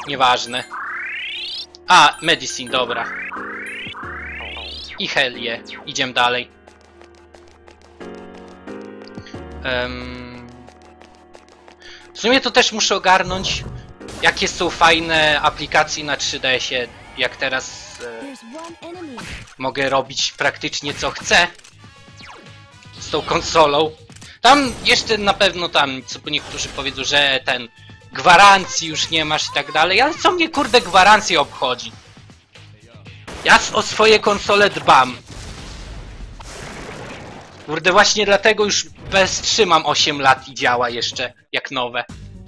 Nieważne. A, medicine, dobra. I Helię. Idziemy dalej. W sumie to też muszę ogarnąć, jakie są fajne aplikacje na 3DS-ie, jak teraz mogę robić praktycznie co chcę z tą konsolą. Tam jeszcze na pewno tam, co niektórzy powiedzą, że ten gwarancji już nie masz i tak dalej, ale co mnie kurde gwarancje obchodzi? Ja o swoje konsole dbam. Kurde, właśnie dlatego już PS3 mam 8 lat i działa jeszcze jak nowe.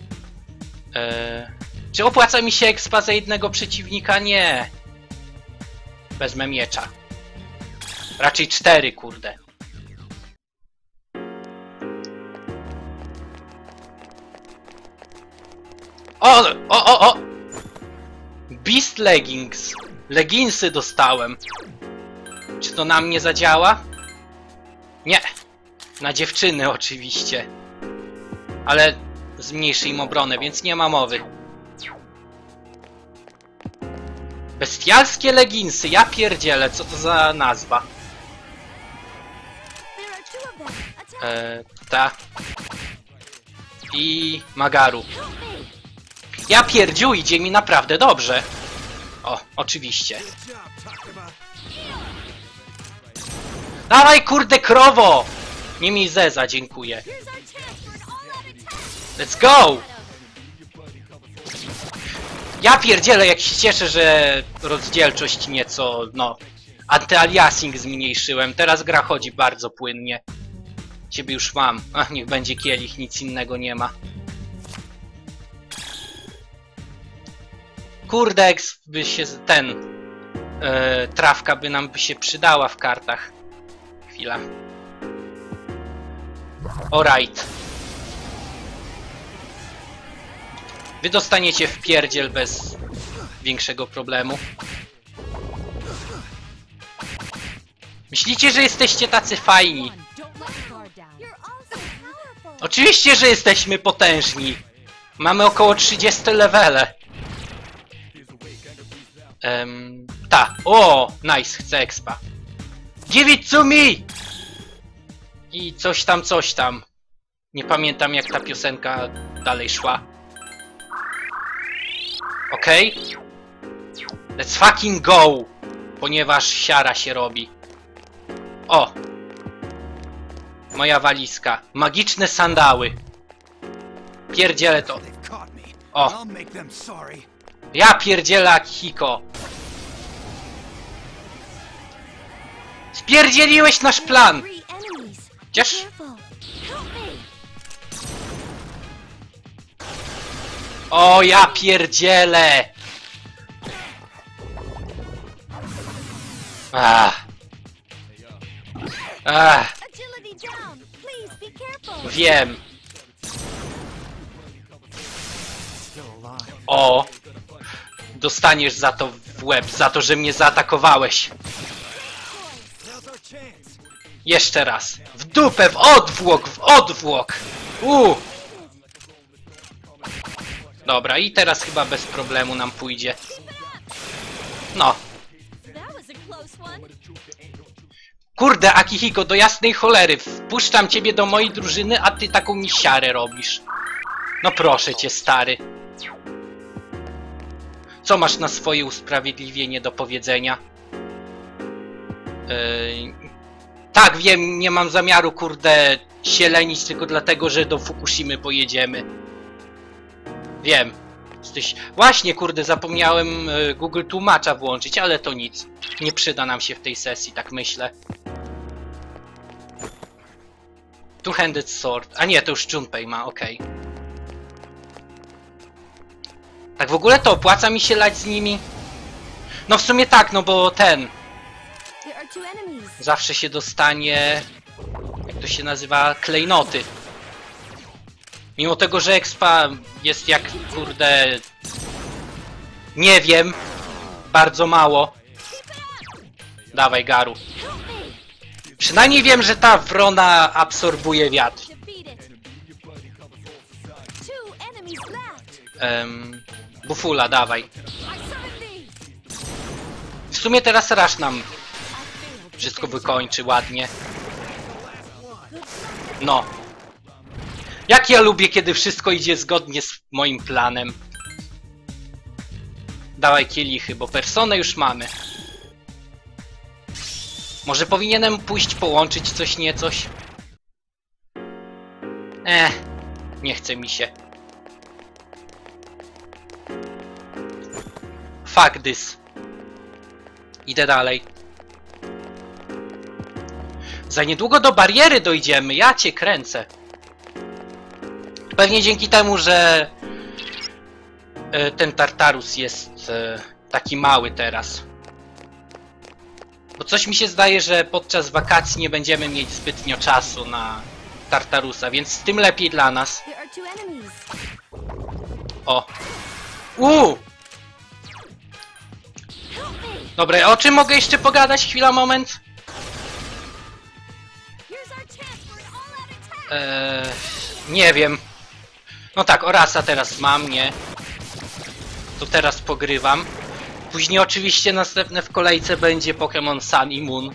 Czy opłaca mi się expa za jednego przeciwnika? Nie. Wezmę miecza. Raczej 4, kurde. O! Beast Leggings. Leginsy dostałem. Czy to na mnie zadziała? Nie. Na dziewczyny oczywiście. Ale zmniejszy im obronę, więc nie ma mowy. Bestialskie leginsy, ja pierdzielę, co to za nazwa? Ta. I Magaru. Ja pierdziu, idzie mi naprawdę dobrze. O, oczywiście. Dawaj kurde krowo! Nie mi zeza, dziękuję. Let's go! Ja pierdzielę, jak się cieszę, że rozdzielczość nieco, no... Anty-aliasing zmniejszyłem, teraz gra chodzi bardzo płynnie. Ciebie już mam. Ach, niech będzie kielich, nic innego nie ma. Kurde, by się ten... trawka by nam się przydała w kartach. Chwila. Alright. Wy dostaniecie w pierdziel bez większego problemu. Myślicie, że jesteście tacy fajni? Oczywiście, że jesteśmy potężni. Mamy około 30 levele. Ta. O, nice, chcę expa. Give it to me! I coś tam, coś tam. Nie pamiętam, jak ta piosenka dalej szła. Okej. Let's fucking go! Ponieważ siara się robi. O! Moja walizka. Magiczne sandały. Pierdzielę to. O! Ja pierdzielę Akihiko. Spierdzieliłeś nasz plan! Chociaż... O, ja pierdzielę! Wiem. O! Dostaniesz za to w łeb, za to, że mnie zaatakowałeś. Jeszcze raz. W dupę, w odwłok, w odwłok! Dobra, i teraz chyba bez problemu nam pójdzie. No. Kurde, Akihiko, do jasnej cholery. Wpuszczam ciebie do mojej drużyny, a ty taką mi siarę robisz. No proszę cię, stary. Co masz na swoje usprawiedliwienie do powiedzenia? Tak, wiem, nie mam zamiaru, kurde, się lenić tylko dlatego, że do Fukushimy pojedziemy. Wiem. Jesteś... Właśnie, kurde, zapomniałem Google Tłumacza włączyć, ale to nic. Nie przyda nam się w tej sesji, tak myślę. Two-handed sword. A nie, to już Junpei ma, okej. Tak w ogóle to opłaca mi się lać z nimi? No w sumie tak, no bo ten... Zawsze się dostanie... Jak to się nazywa? Klejnoty. Mimo tego, że expa jest jak, kurde... Nie wiem. Bardzo mało. Dawaj, Garu. Przynajmniej wiem, że ta wrona absorbuje wiatr. Bufula, dawaj. W sumie teraz Rush nam wszystko wykończy ładnie. No. Jak ja lubię, kiedy wszystko idzie zgodnie z moim planem. Dawaj kielichy, bo personę już mamy. Może powinienem pójść połączyć coś niecoś? Nie chce mi się. Fuck this. Idę dalej. Za niedługo do bariery dojdziemy, ja cię kręcę. Pewnie dzięki temu, że ten Tartarus jest taki mały teraz. Bo coś mi się zdaje, że podczas wakacji nie będziemy mieć zbytnio czasu na Tartarusa, więc tym lepiej dla nas. O! Dobra, o czym mogę jeszcze pogadać? Chwila, moment. Nie wiem. No tak, Orasa teraz mam, nie? To teraz pogrywam. Później oczywiście następne w kolejce będzie Pokémon Sun i Moon.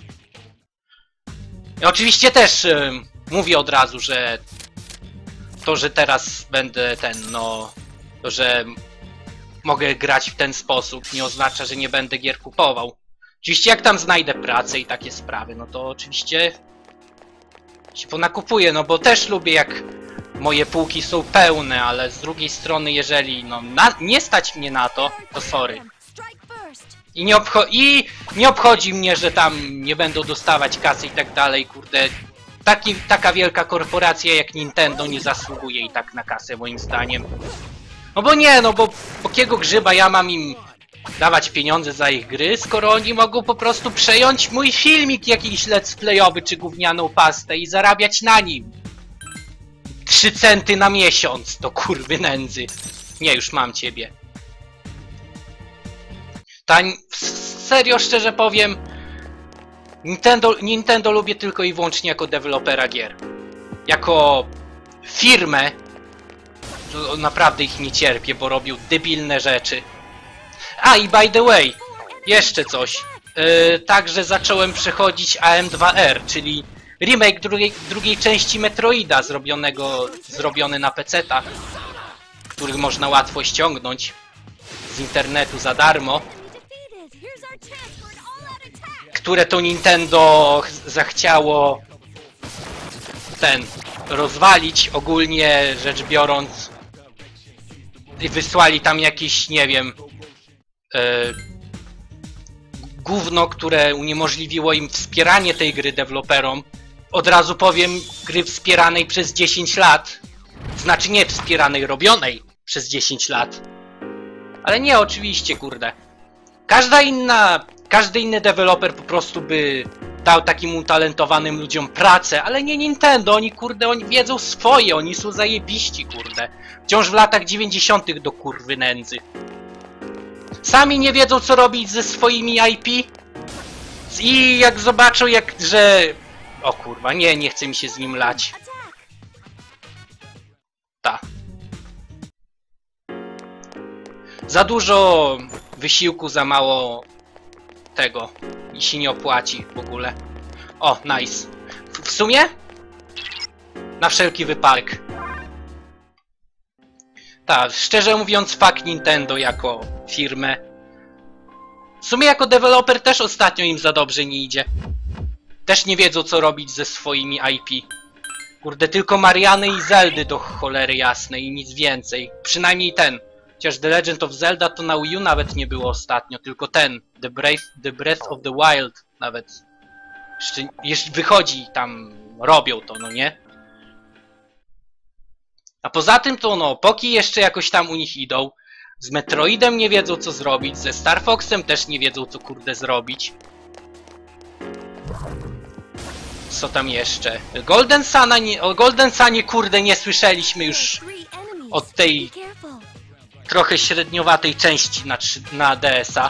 I oczywiście też mówię od razu, że to, że teraz będę to, że mogę grać w ten sposób, nie oznacza, że nie będę gier kupował. Oczywiście jak tam znajdę pracę i takie sprawy, no to oczywiście się ponakupuję, no bo też lubię, jak moje półki są pełne, ale z drugiej strony, jeżeli nie stać mnie na to, to sorry. I nie obchodzi mnie, że tam nie będą dostawać kasy i tak dalej, kurde. Taka wielka korporacja jak Nintendo nie zasługuje i tak na kasę, moim zdaniem. No bo nie, no bo jakiego grzyba ja mam im dawać pieniądze za ich gry, skoro oni mogą po prostu przejąć mój filmik jakiś let's playowy czy gównianą pastę i zarabiać na nim 3 centy na miesiąc, to kurwy nędzy. Nie, już mam ciebie. Serio, szczerze powiem, Nintendo lubię tylko i wyłącznie jako dewelopera gier. Jako firmę to naprawdę ich nie cierpię, bo robią debilne rzeczy. A i by the way, jeszcze coś. Także zacząłem przechodzić AM2R, czyli remake drugiej części Metroida zrobiony na PC-ta, który można łatwo ściągnąć z internetu za darmo. Które to Nintendo zachciało rozwalić, ogólnie rzecz biorąc, i wysłali tam jakieś, nie wiem, gówno, które uniemożliwiło im wspieranie tej gry deweloperom. Od razu powiem, gry wspieranej przez 10 lat. Znaczy nie wspieranej, robionej przez 10 lat. Ale nie, oczywiście, kurde. Każdy inny deweloper po prostu by dał takim utalentowanym ludziom pracę, ale nie Nintendo, oni wiedzą swoje, oni są zajebiści, kurde. Wciąż w latach 90. do kurwy nędzy. Sami nie wiedzą, co robić ze swoimi IP i jak zobaczą, że... O kurwa, nie chce mi się z nim lać. Ta. Za dużo wysiłku, za mało tego. I się nie opłaci w ogóle. O, nice. W sumie? Na wszelki wypadek. Tak, szczerze mówiąc, fuck Nintendo jako firmę. W sumie jako deweloper też ostatnio im za dobrze nie idzie. Też nie wiedzą, co robić ze swoimi IP. Kurde, tylko Mariany i Zeldy do cholery jasnej i nic więcej. Przynajmniej ten. Chociaż The Legend of Zelda to na Wii U nawet nie było ostatnio, tylko ten. The Breath of the Wild nawet. Jeszcze wychodzi tam, robią to, no nie? A poza tym to no, Poki jeszcze jakoś tam u nich idą. Z Metroidem nie wiedzą, co zrobić, ze Star Foxem też nie wiedzą, co kurde zrobić. Co tam jeszcze? O Golden Sunie kurde nie słyszeliśmy już od tej trochę średniowatej części na DS-a.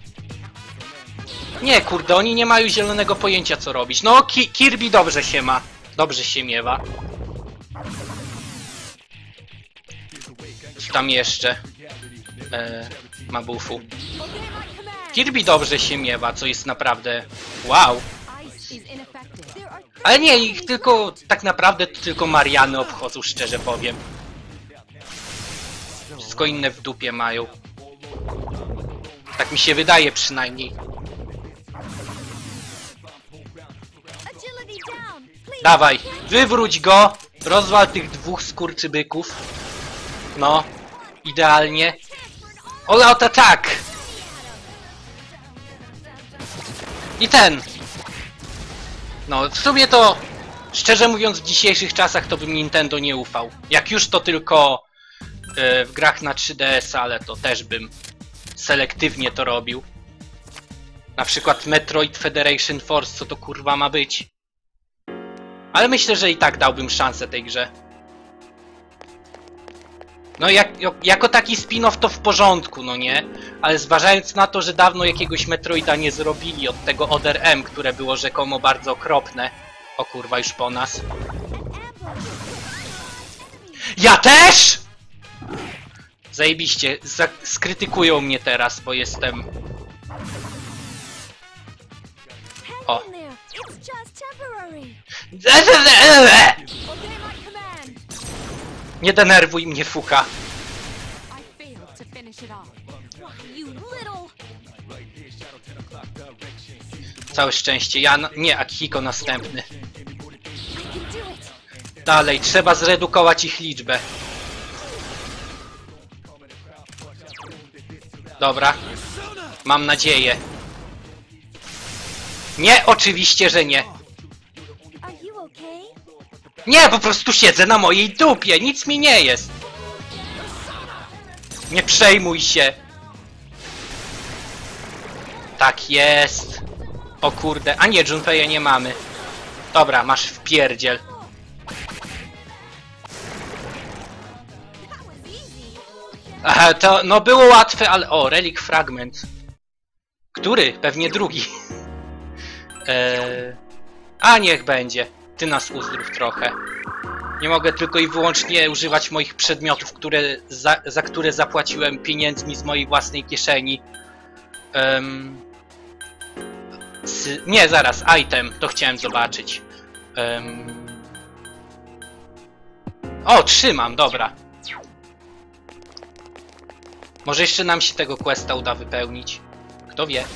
Nie kurde, oni nie mają zielonego pojęcia, co robić. No Kirby dobrze się ma. Dobrze się miewa. Co tam jeszcze? ma buffu. Kirby dobrze się miewa, co jest naprawdę... Wow! Ale nie, ich tylko... Tak naprawdę to tylko Mariany obchodzą, szczerze powiem. Wszystko inne w dupie mają. Tak mi się wydaje przynajmniej. Dawaj, wywróć go! Rozwal tych dwóch skurczybyków. No, idealnie. All out attack! I ten! No, w sumie to, szczerze mówiąc, w dzisiejszych czasach to bym Nintendo nie ufał. Jak już to tylko w grach na 3DS, ale to też bym selektywnie to robił. Na przykład Metroid Federation Force, co to kurwa ma być? Ale myślę, że i tak dałbym szansę tej grze. No jako taki spin-off to w porządku, no nie? Ale zważając na to, że dawno jakiegoś Metroida nie zrobili od tego Other M, które było rzekomo bardzo okropne. O kurwa, już po nas. Ja też! Zajebiście, skrytykują mnie teraz, bo jestem... O. Nie denerwuj mnie, fuka. Całe szczęście, ja... Nie, Akihiko następny. Dalej, trzeba zredukować ich liczbę. Dobra. Mam nadzieję. Nie, oczywiście, że nie. Nie, po prostu siedzę na mojej dupie, nic mi nie jest. Nie przejmuj się. Tak jest. O kurde, a nie, Junpei'a nie mamy. Dobra, masz wpierdziel. Aha, to no było łatwe, ale... O, Relic Fragment. Który? Pewnie drugi. A niech będzie. Ty nas uzdrów trochę. Nie mogę tylko i wyłącznie używać moich przedmiotów, za które zapłaciłem pieniędzmi z mojej własnej kieszeni. Nie, zaraz, item, to chciałem zobaczyć. O, trzymam, dobra. Może jeszcze nam się tego questa uda wypełnić. Kto wie?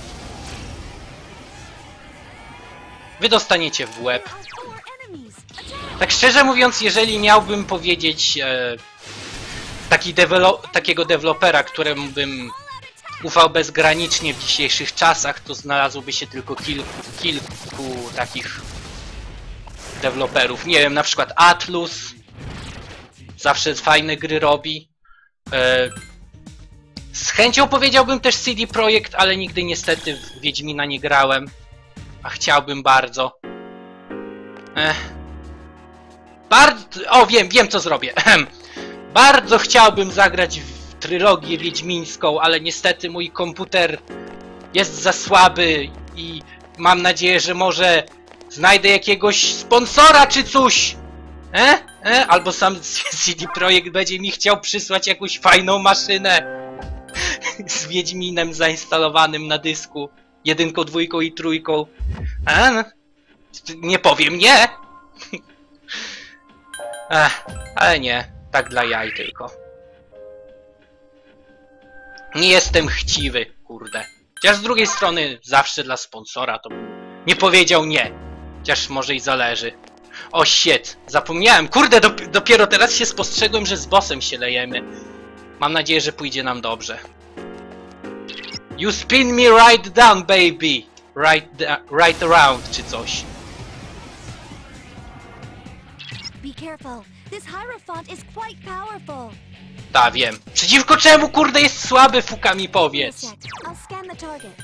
Wy dostaniecie w łeb. Tak szczerze mówiąc, jeżeli miałbym powiedzieć takiego dewelopera, któremu bym ufał bezgranicznie w dzisiejszych czasach, to znalazłoby się tylko kilku takich deweloperów. Nie wiem, na przykład Atlus. Zawsze fajne gry robi. Z chęcią powiedziałbym też CD Projekt, ale nigdy niestety w Wiedźmina nie grałem. A chciałbym bardzo. O, wiem co zrobię. Bardzo chciałbym zagrać w trylogię wiedźmińską, ale niestety mój komputer jest za słaby i mam nadzieję, że może znajdę jakiegoś sponsora czy coś. Albo sam CD Projekt będzie mi chciał przysłać jakąś fajną maszynę z Wiedźminem zainstalowanym na dysku. 1, 2 i 3. Nie powiem nie. Ale nie, tak dla jaj tylko. Nie jestem chciwy, kurde. Chociaż z drugiej strony zawsze dla sponsora to bym nie powiedział nie. Chociaż może i zależy. O shit, zapomniałem. Kurde, dopiero teraz się spostrzegłem, że z bossem się lejemy. Mam nadzieję, że pójdzie nam dobrze. You spin me right down, baby. Right around, czy coś. Be careful. This Hierophant is quite powerful. Ta, wiem. Przeciwko czemu, kurde, jest słaby, fuka mi powiedz. I'll scan the target.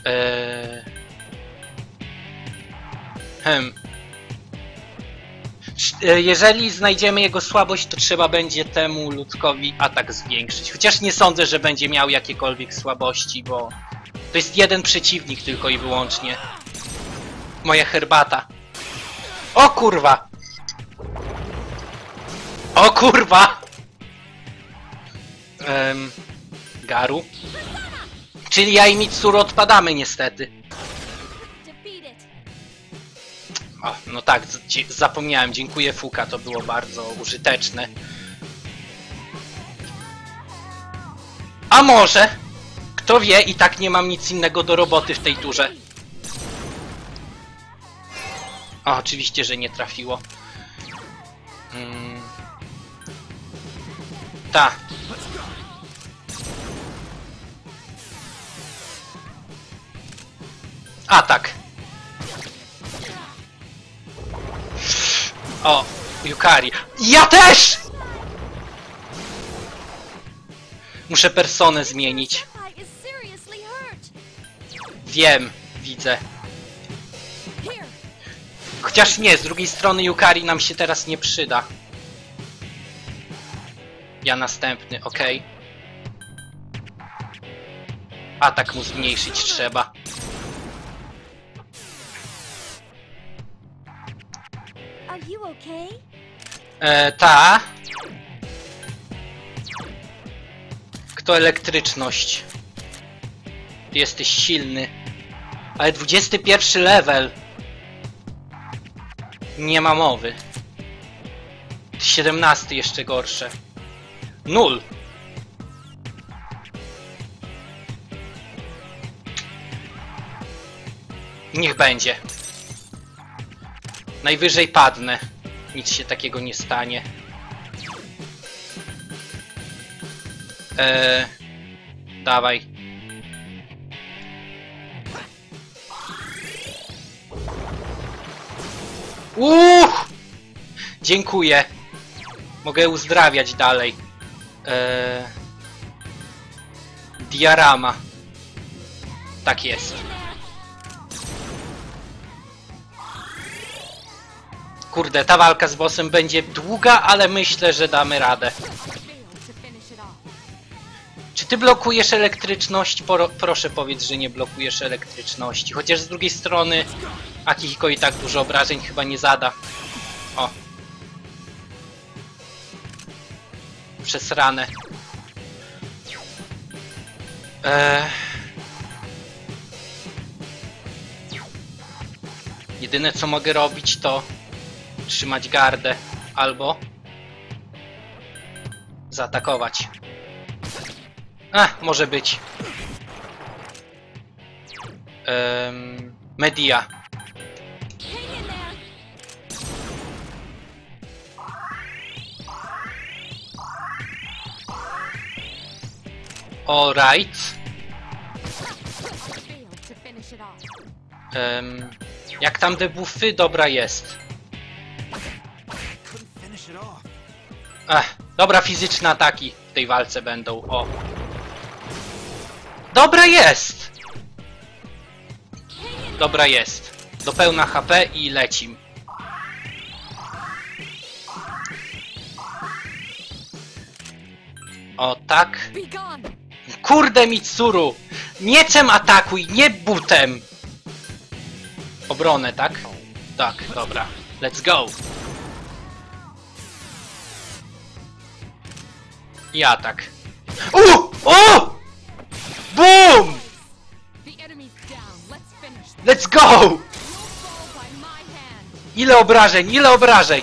Jeżeli znajdziemy jego słabość, to trzeba będzie temu ludzkowi atak zwiększyć. Chociaż nie sądzę, że będzie miał jakiekolwiek słabości, bo to jest jeden przeciwnik tylko i wyłącznie. Moja herbata. O kurwa! O kurwa! Edgaru. Czyli ja i Mitsuru odpadamy niestety. O, no tak, zapomniałem. Dziękuję Fuka, to było bardzo użyteczne. A może? Kto wie, i tak nie mam nic innego do roboty w tej turze. O, oczywiście, że nie trafiło. Ta. Atak. O, Yukari. Ja też! Muszę personę zmienić. Wiem, widzę. Chociaż nie, z drugiej strony Yukari nam się teraz nie przyda. Ja następny, ok. Atak mu zmniejszyć trzeba. Are you okay? Ta. Kto elektryczność? Ty jesteś silny. Ale 21 level. Nie ma mowy. 17 jeszcze gorsze. 0. Niech będzie. Najwyżej padnę. Nic się takiego nie stanie. Dawaj. Dziękuję. Mogę uzdrawiać dalej. Diorama. Tak jest. Kurde, ta walka z bossem będzie długa, ale myślę, że damy radę. Czy ty blokujesz elektryczność? Proszę powiedz, że nie blokujesz elektryczności. Chociaż z drugiej strony Akihiko i tak dużo obrażeń chyba nie zada. O. Przez ranę. Jedyne co mogę robić to trzymać gardę albo zaatakować. Może być. Media. Alright. Jak tam debuffy? Dobra jest. Dobra, fizyczne ataki w tej walce będą. O. Dobra jest! Dobra jest. Do pełna HP i lecim. O tak. Kurde Mitsuru! Mieczem atakuj, nie butem! Obronę, tak? Tak, dobra. Let's go! I atak. O! Boom! Let's go! Ile obrażeń, ile obrażeń!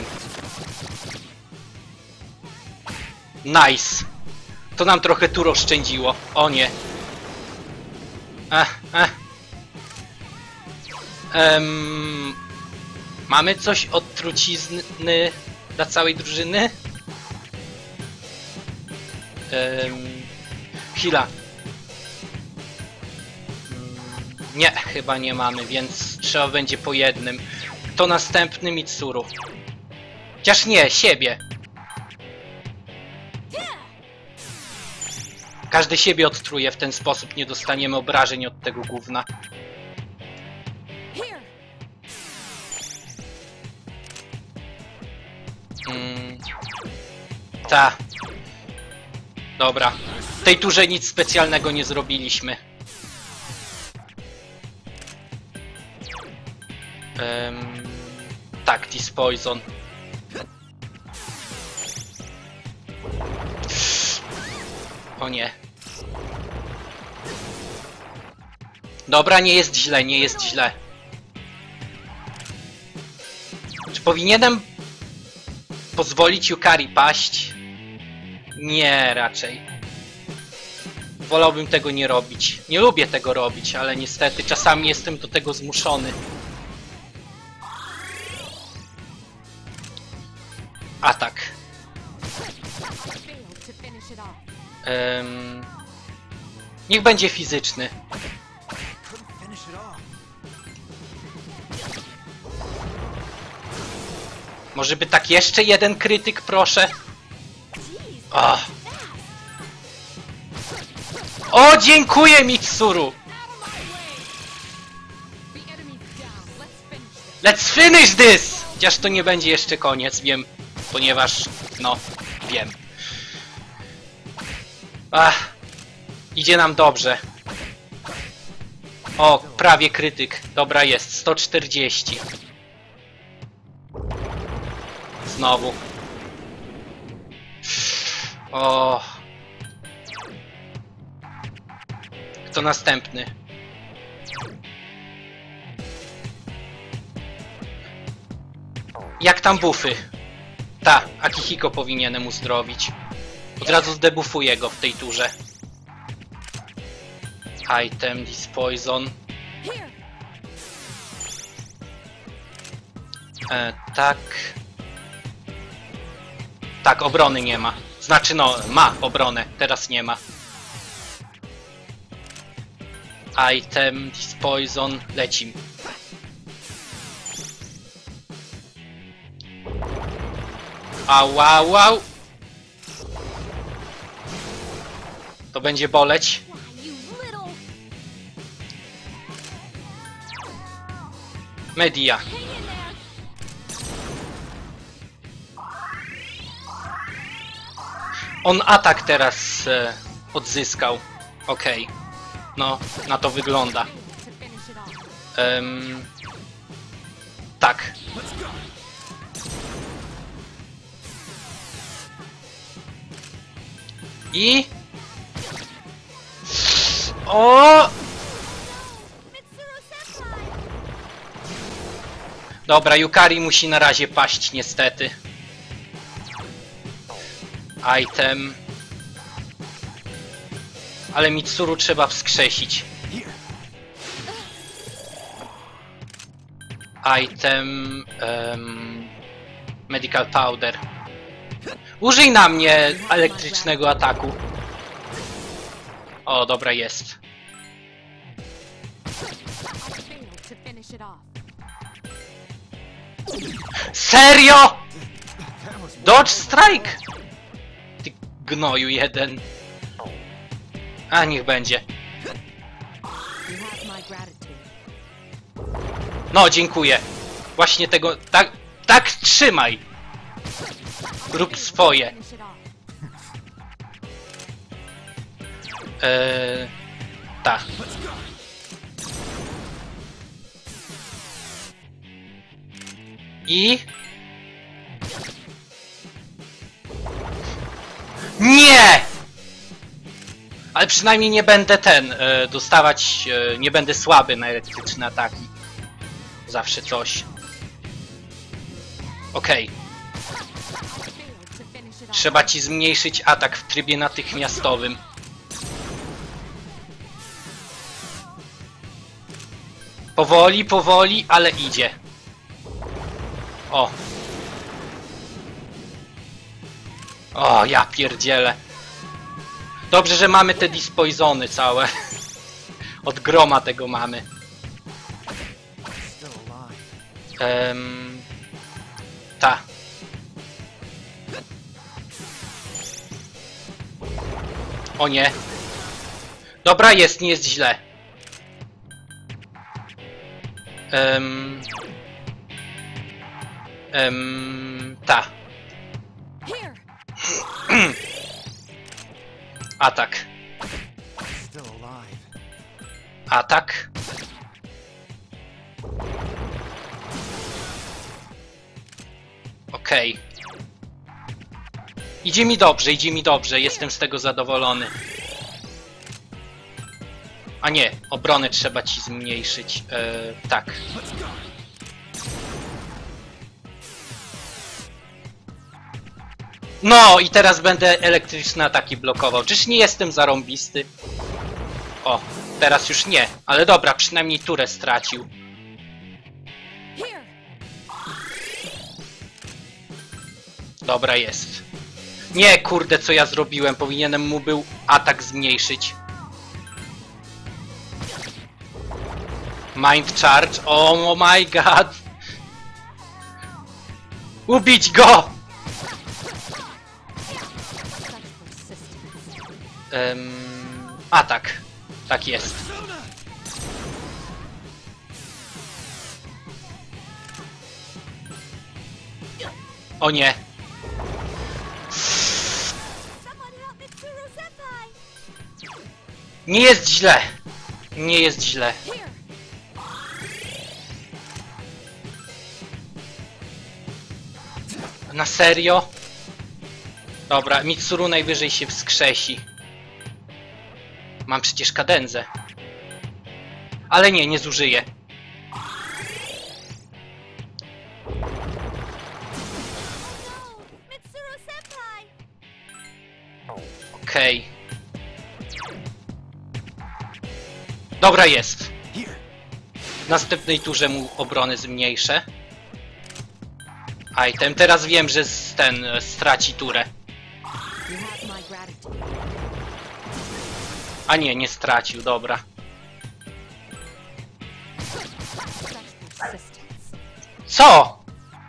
Nice. To nam trochę tur oszczędziło. O nie. Mamy coś od trucizny dla całej drużyny? Chwila. Nie, chyba nie mamy, więc trzeba będzie po jednym. Kto następny? Mitsuru. Chociaż nie, siebie. Każdy siebie odtruje w ten sposób, nie dostaniemy obrażeń od tego gówna. Ta. Dobra. W tej turze nic specjalnego nie zrobiliśmy. Tak, this poison. O nie. Dobra, nie jest źle, nie jest źle. Czy powinienem pozwolić Yukari paść? Nie, raczej. Wolałbym tego nie robić. Nie lubię tego robić, ale niestety czasami jestem do tego zmuszony. Atak. Niech będzie fizyczny. Może by tak jeszcze jeden krytyk, proszę? Oh. O, dziękuję, Mitsuru! Let's finish this! Chociaż to nie będzie jeszcze koniec, wiem. Ponieważ, no, wiem. Ach, idzie nam dobrze. O, prawie krytyk. Dobra, jest. 140. Znowu. O. Kto następny? Jak tam buffy? Ta, Akihiko powinienem uzdrowić. Od razu zdebuffuję go w tej turze. Item, this poison. Tak. Tak, obrony nie ma. Znaczy no, ma obronę, teraz nie ma. Item, this poison, lecim. Au, au, au. To będzie boleć. Media. On atak teraz odzyskał. Okej. No, na to wygląda. Tak. I... O! Dobra, Yukari musi na razie paść, niestety. Item. Ale Mitsuru trzeba wskrzesić. Item... medical powder. Użyj na mnie elektrycznego ataku. O, dobra, jest. Serio? Dodge strike? Ty gnoju jeden. A, niech będzie. No, dziękuję. Właśnie tego... Tak trzymaj! Rób swoje. Tak. I... Nie! Ale przynajmniej nie będę dostawać... nie będę słaby na elektryczne ataki. Zawsze coś. Okej. Trzeba ci zmniejszyć atak w trybie natychmiastowym. Powoli, powoli, ale idzie. O. O, ja pierdzielę. Dobrze, że mamy te dispoisony całe. Od groma tego mamy. Ta. O nie. Dobra, jest, nie jest źle. Ta. Atak. Atak. Okej. Idzie mi dobrze, jestem z tego zadowolony. A nie, obronę trzeba ci zmniejszyć. Tak. No i teraz będę elektryczne ataki blokował. Czyż nie jestem zarąbisty? O, teraz już nie. Ale dobra, przynajmniej turę stracił. Dobra, jest. Nie, kurde, co ja zrobiłem? Powinienem mu był atak zmniejszyć. Mind Charge. Oh my god. Ubić go! Atak. Tak jest. O nie. Nie jest źle. Nie jest źle. Na serio? Dobra, Mitsuru najwyżej się wskrzesi. Mam przecież kadenzę. Ale nie, nie zużyję. Okej. Dobra, jest. W następnej turze mu obronę zmniejszę. Item. Teraz wiem, że ten straci turę. A nie, nie stracił, dobra. Co?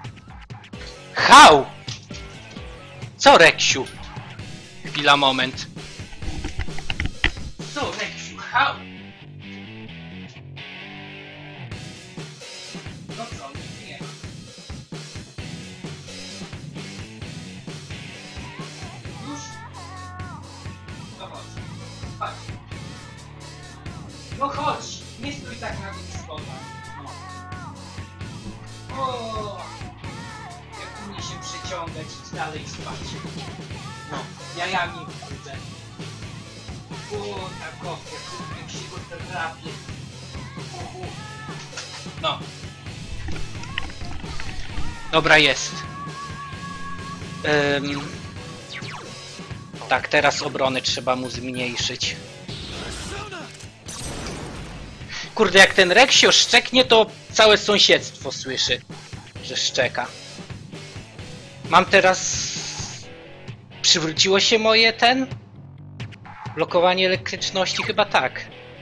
How? Co, Reksiu? Chwila, moment. Co, Reksiu? How? No co, nie. Już? No chodź. Chodź. No chodź. Nie stój tak na tych schodach. No. O, jak umie się przeciągać i dalej spać. No, jajami budzę. O, ta kofia, jak się go drapie. No. Dobra, jest. Tak, teraz obrony trzeba mu zmniejszyć. Kurde, jak ten Reksio szczeknie, to całe sąsiedztwo słyszy, że szczeka. Mam teraz... Przywróciło się moje blokowanie elektryczności? Chyba tak.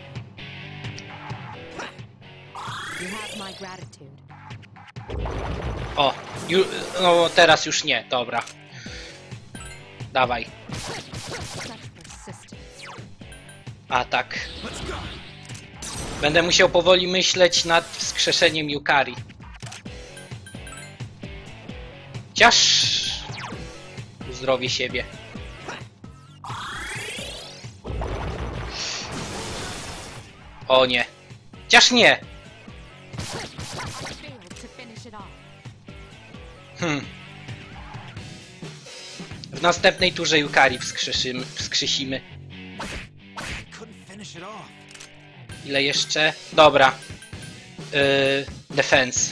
O, no teraz już nie, dobra. Dawaj. Atak. Będę musiał powoli myśleć nad wskrzeszeniem Yukari. Chociaż... Uzdrowię siebie. O nie. Chociaż nie. W następnej turze Yukari wskrzesimy. Ile jeszcze? Dobra. Defense.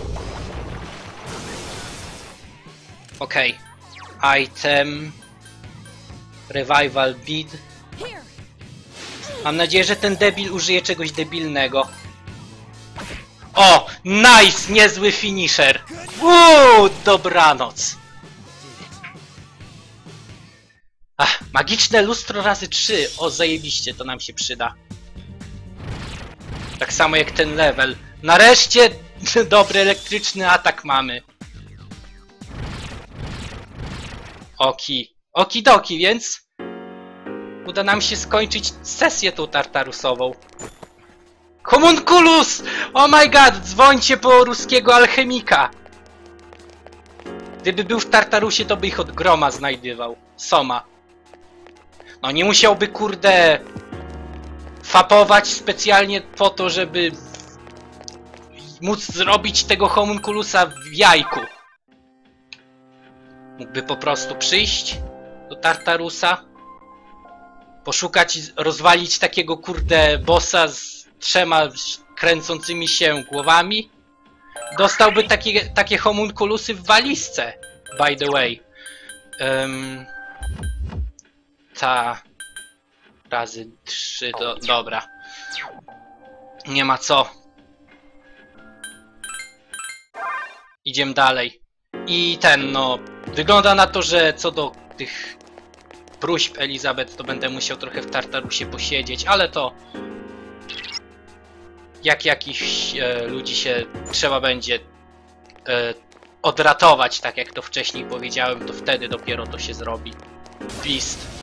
Okej. Item. Revival Bead. Mam nadzieję, że ten debil użyje czegoś debilnego. O! Nice! Niezły finisher! Dobranoc! Ach, magiczne lustro razy 3. O, zajebiście, to nam się przyda. Tak samo jak ten level. Nareszcie dobry elektryczny atak mamy. Okidoki, więc uda nam się skończyć sesję tą tartarusową. Homunculus! Oh my god! Dzwońcie po ruskiego alchemika! Gdyby był w Tartarusie, to by ich od groma znajdywał. Soma. No nie musiałby, kurde, fapować specjalnie po to, żeby móc zrobić tego homunculusa w jajku. Mógłby po prostu przyjść do Tartarusa poszukać i rozwalić takiego kurde bossa z 3 kręcącymi się głowami, dostałby takie homunculusy w walizce, by the way. Razy 3, dobra. Nie ma co. Idziemy dalej. I no, wygląda na to, że co do tych próśb Elizabeth, to będę musiał trochę w Tartarusie posiedzieć, ale to jak jakichś ludzi się trzeba będzie odratować, tak jak to wcześniej powiedziałem, to wtedy dopiero to się zrobi. Beast.